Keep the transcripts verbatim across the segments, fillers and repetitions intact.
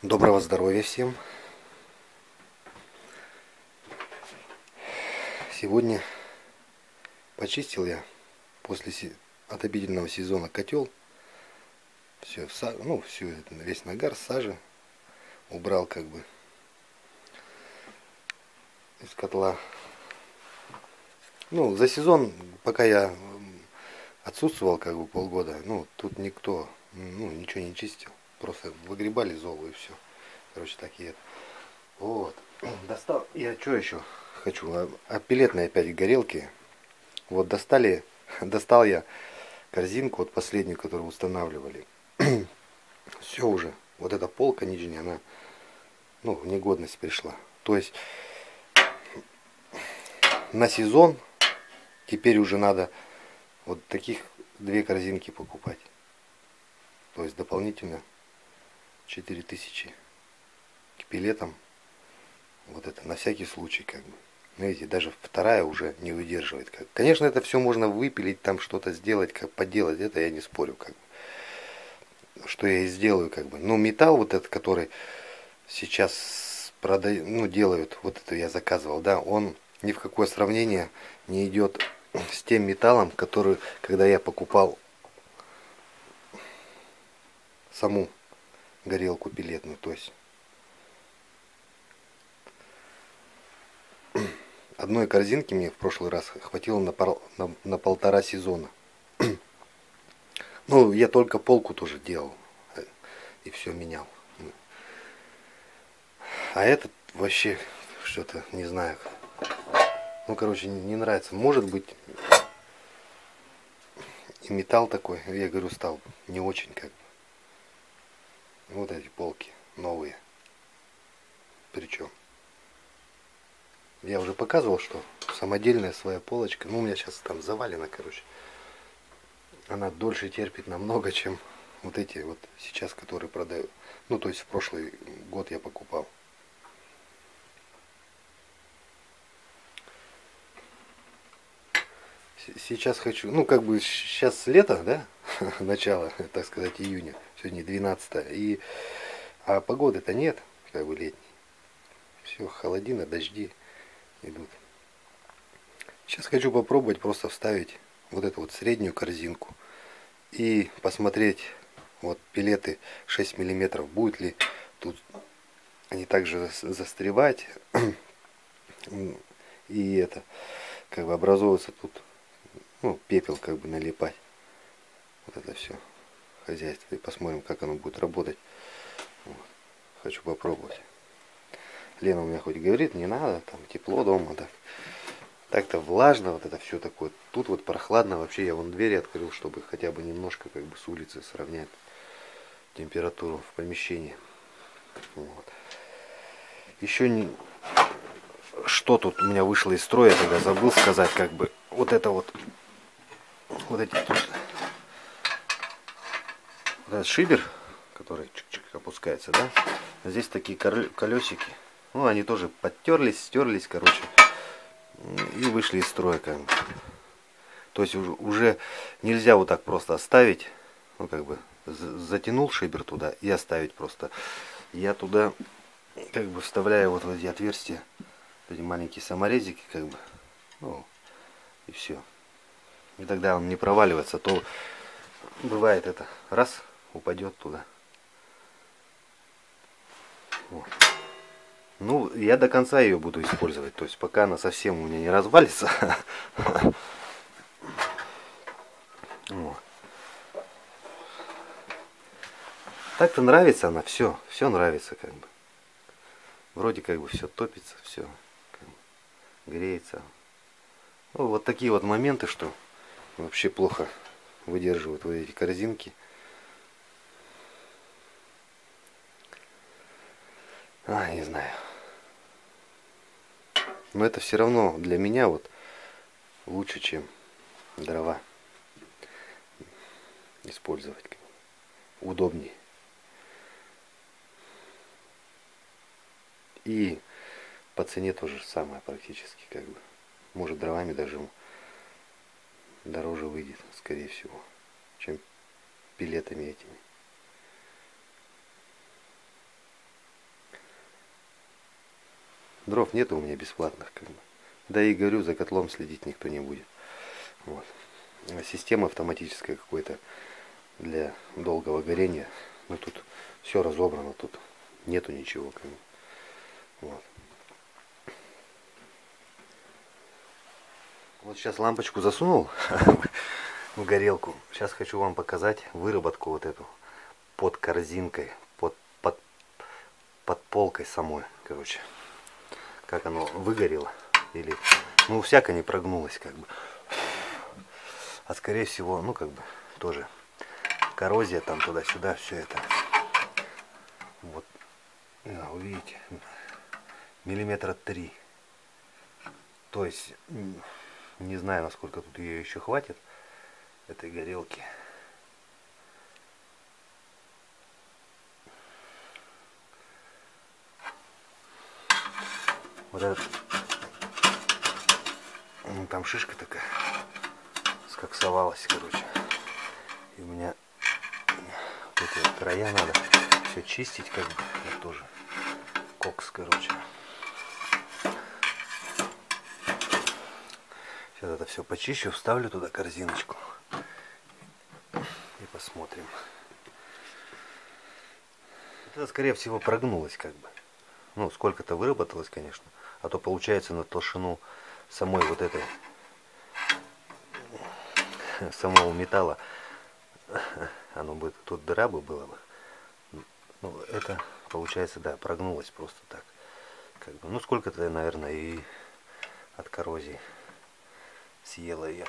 Доброго здоровья всем! Сегодня почистил я после се- отопительного сезона котел. Все, ну, всю, это- весь нагар сажи убрал как бы из котла. Ну, за сезон, пока я м, отсутствовал как бы полгода, ну, тут никто, ну, ничего не чистил. Просто выгребали золу и все. Короче, такие. Вот. Достал. Я что еще хочу? А, а пеллетные опять горелки. Вот достали, достал я корзинку, вот последнюю, которую устанавливали. Все уже. Вот эта полка нижняя, она, ну, в негодность пришла. То есть на сезон теперь уже надо вот таких две корзинки покупать. То есть дополнительно четыре тысячи к пилетам. Вот это на всякий случай как бы. Ну, видите, даже вторая уже не выдерживает. Как. Конечно, это все можно выпилить, там что-то сделать, как поделать. Это я не спорю, как бы. Что я и сделаю, как бы. Но металл вот этот, который сейчас продают, ну, делают, вот это я заказывал, да, он ни в какое сравнение не идет с тем металлом, который, когда я покупал саму горелку пилетную, то есть одной корзинки мне в прошлый раз хватило на, пол, на, на полтора сезона. Ну, я только полку тоже делал и все менял. А этот вообще что-то, не знаю. Ну, короче, не нравится. Может быть, и металл такой, я говорю, стал не очень как бы. Вот эти полки новые. Причем. Я уже показывал, что самодельная своя полочка. Ну, у меня сейчас там завалено, короче. Она дольше терпит намного, чем вот эти вот сейчас, которые продаю. Ну, то есть в прошлый год я покупал. Сейчас хочу, ну, как бы сейчас лето, да, начало, так сказать, июня, сегодня двенадцатое, и, а погоды-то нет, как бы летней. Все, холодина, дожди идут. Сейчас хочу попробовать просто вставить вот эту вот среднюю корзинку и посмотреть, вот пилеты шесть миллиметров, будет ли тут они также застревать и это, как бы образовываться тут, ну, пепел как бы налипать. Вот это все хозяйство. И посмотрим, как оно будет работать. Вот. Хочу попробовать. Лена у меня хоть говорит, не надо, там тепло дома, так. Так-то влажно, вот это все такое. Тут вот прохладно. Вообще я вон двери открыл, чтобы хотя бы немножко как бы с улицы сравнять температуру в помещении. Вот. Еще не... что тут у меня вышло из строя, я тогда забыл сказать, как бы вот это вот, вот эти тут, вот этот шибер, который чик-чик опускается, да, здесь такие колесики, ну, они тоже подтерлись, стерлись, короче, и вышли из строя, как бы. То есть уже нельзя вот так просто оставить, ну, как бы затянул шибер туда и оставить просто. Я туда как бы вставляю вот в эти отверстия, эти маленькие саморезики, как бы, ну, и все. И тогда он не проваливается, то бывает это, раз, упадет туда. Вот. Ну, я до конца ее буду использовать, то есть пока она совсем у меня не развалится. Вот. Так-то нравится она, все, все нравится как бы. Вроде как бы все топится, все как бы греется. Ну, вот такие вот моменты, что вообще плохо выдерживают вот эти корзинки. А, не знаю. Но это все равно для меня вот лучше, чем дрова использовать. Удобнее. И по цене тоже самое практически, как бы. Может, дровами даже дороже выйдет, скорее всего, чем пилетами этими. дров нет у меня бесплатных, как бы. Да и говорю, за котлом следить никто не будет. Вот. Система автоматическая какой-то для долгого горения. Ну тут все разобрано, тут нету ничего. Как бы. Вот. Вот сейчас лампочку засунул в горелку. Сейчас хочу вам показать выработку вот эту под корзинкой, под, под, под полкой самой, короче. Как оно выгорело. Или, ну, всяко не прогнулось, как бы. А скорее всего, ну, как бы, тоже коррозия там туда-сюда, все это. Вот, да, вы видите, миллиметра три. То есть, не знаю, насколько тут ее еще хватит, этой горелки. Вот этот, ну, там шишка такая скоксовалась, короче. И у меня вот эти вот края надо все чистить, как бы. Вот тоже кокс, короче. Сейчас это все почищу, вставлю туда корзиночку и посмотрим. Это, скорее всего, прогнулось, как бы. Ну, сколько-то выработалось, конечно. А то получается на толщину самой вот этой самого металла оно бы, тут дыра бы была бы. Ну, это получается, да, прогнулось просто так. Как бы, ну, сколько-то, наверное, и от коррозии съела ее.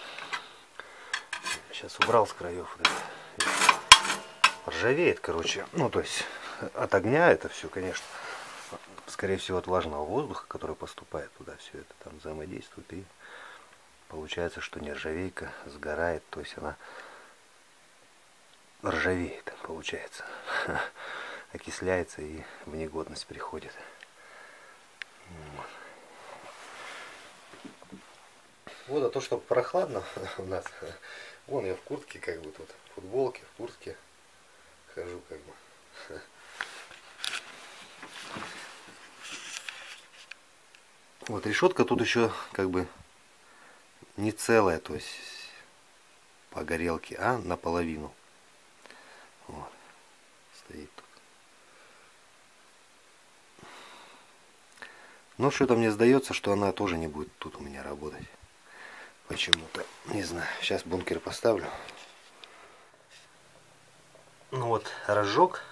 Сейчас убрал с краев. Вот это. Ржавеет, короче. Ну, то есть от огня это все, конечно. Скорее всего, от влажного воздуха, который поступает туда, все это там взаимодействует. И получается, что нержавейка сгорает. То есть она ржавеет, получается. Окисляется и в негодность приходит. Вот, а то, что прохладно у нас. Вон я в куртке, как бы тут, в футболке, в куртке хожу, как бы. Вот решетка тут еще как бы не целая, то есть по горелке, а наполовину. Вот, стоит тут. Но что-то мне сдается, что она тоже не будет тут у меня работать. Почему-то, не знаю. Сейчас бункер поставлю. Ну вот, разжег.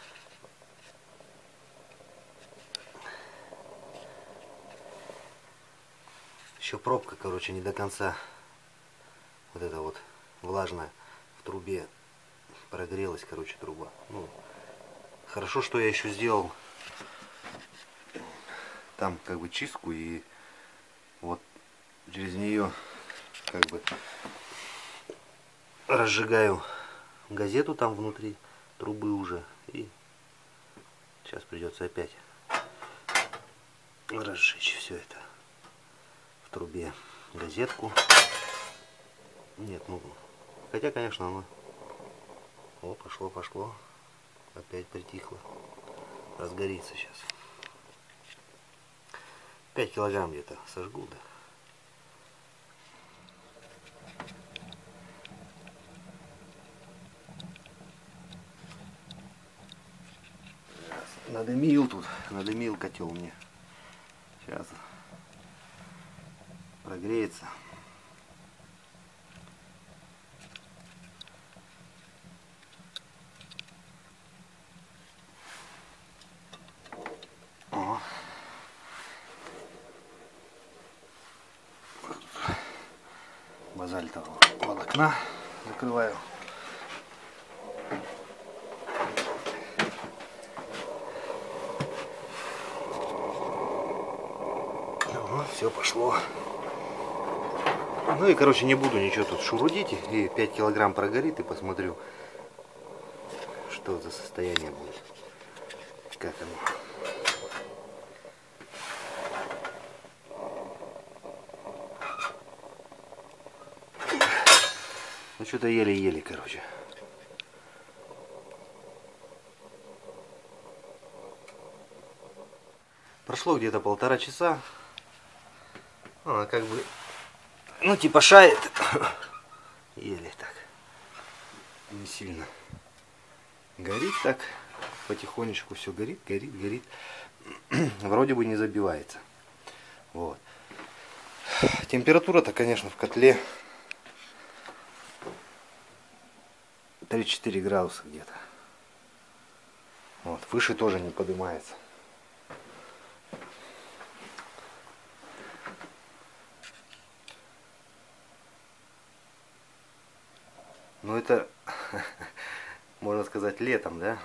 Еще пробка, короче, не до конца. Вот это вот влажная в трубе прогрелась, короче, труба. Ну, хорошо, что я еще сделал там как бы чистку, и вот через нее как бы разжигаю газету там внутри трубы уже, и сейчас придется опять разжечь все это в трубе газетку. Нет, ну хотя, конечно, оно, о, пошло, пошло, опять притихло, разгорится сейчас. пять килограмм где-то сожгу, да. Надымил тут, надымил котел мне. Сейчас прогреется. О. Базальтового волокна закрываю. Все пошло. Ну и, короче, не буду ничего тут шурудить. И пять килограмм прогорит, и посмотрю, что за состояние будет. Как оно. Ну что-то еле-еле, короче. Прошло где-то полтора часа. Она как бы, ну типа шает. Еле так. Не сильно. Горит так. Потихонечку все горит, горит, горит. Вроде бы не забивается. Вот. Температура-то, конечно, в котле три-четыре градуса где-то. Вот. Выше тоже не поднимается. Ну это, можно сказать, летом, да?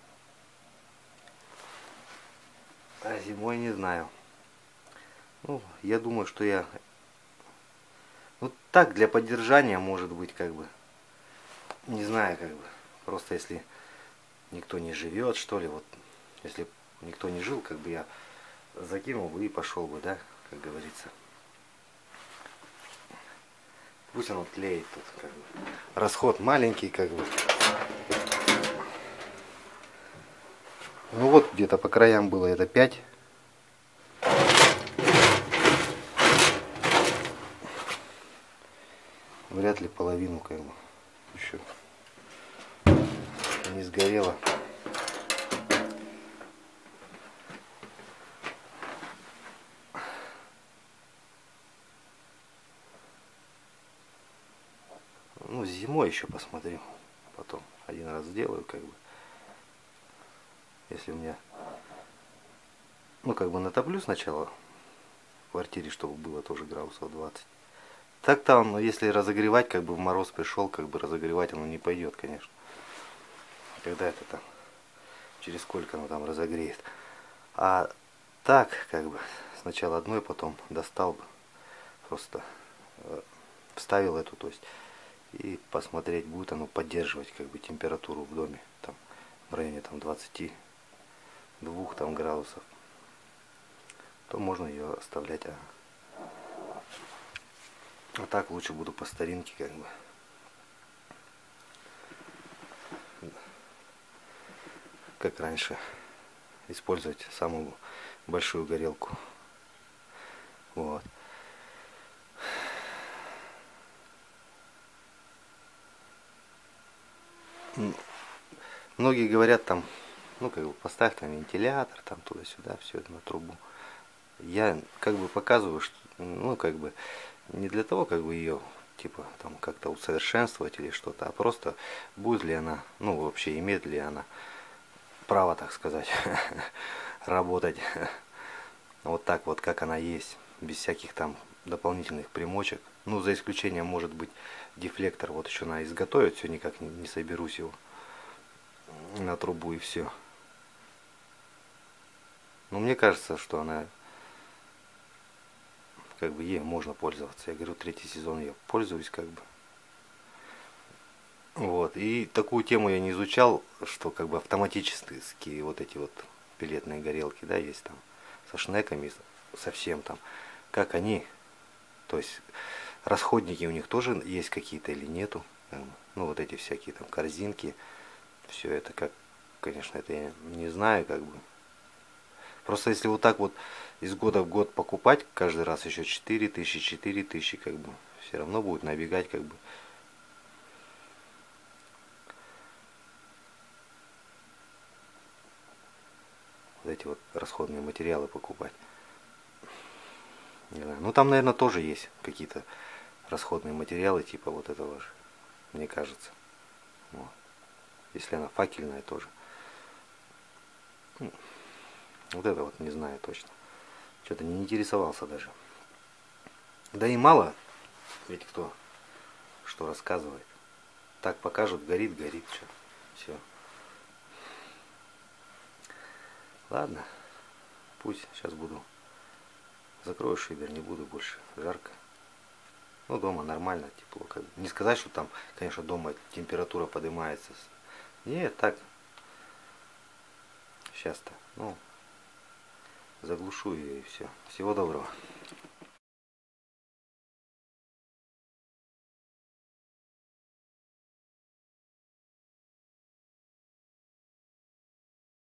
А зимой не знаю. Ну, я думаю, что я... Ну, так, для поддержания, может быть, как бы. Не знаю, как бы. Просто если никто не живет, что ли, вот. Если никто не жил, как бы я закинул бы и пошел бы, да, как говорится. Пусть оно тлеет тут, как бы. Расход маленький, как бы. Ну вот, где-то по краям было это пять. Вряд ли половину, как бы, еще не сгорело. Ну, зимой еще посмотрю. Потом один раз сделаю, как бы. Если у меня... Ну, как бы натоплю сначала в квартире, чтобы было тоже градусов двадцать. Так-то он, если разогревать, как бы в мороз пришел, как бы разогревать оно не пойдет, конечно. Когда это там, через сколько оно там разогреет. А так, как бы, сначала одной, потом достал бы. Просто э, вставил эту, то есть, и посмотреть, будет оно поддерживать, как бы, температуру в доме. Там, в районе там двадцати двух там градусов. То можно ее оставлять, а А так лучше буду по старинке, как бы. Как раньше. Использовать самую большую горелку. Вот. Многие говорят там, ну как бы поставь там вентилятор, там туда-сюда, все это на трубу. Я как бы показываю, что, ну как бы, не для того, как бы ее типа там как-то усовершенствовать или что-то, а просто будет ли она, ну вообще имеет ли она право, так сказать, работать вот так вот, как она есть, без всяких там дополнительных примочек. Ну, за исключением, может быть, дефлектор. Вот еще надо изготовить, все никак не, не соберусь его на трубу и все. Но мне кажется, что она, как бы, ей можно пользоваться. Я говорю, третий сезон я пользуюсь, как бы. Вот. И такую тему я не изучал, что как бы автоматические вот эти вот пеллетные горелки, да, есть там со шнеками, совсем там, как они, то есть расходники у них тоже есть какие-то или нету, ну вот эти всякие там корзинки, все это как, конечно, это я не знаю, как бы. Просто если вот так вот из года в год покупать, каждый раз еще четыре тысячи, четыре тысячи, как бы, все равно будет набегать, как бы. Вот эти вот расходные материалы покупать. Не знаю. Ну там, наверное, тоже есть какие-то расходные материалы, типа вот этого же, мне кажется. Вот. Если она факельная тоже. Вот это вот не знаю точно. Что-то не интересовался даже. Да и мало, ведь кто что рассказывает. Так покажут, горит, горит, что. Все. Ладно, пусть сейчас буду. Закрою шибер, не буду больше. Жарко. Ну, дома нормально, тепло. Как бы. Не сказать, что там, конечно, дома температура поднимается. Нет, так. Сейчас-то. Ну, заглушу ее и все. Всего доброго.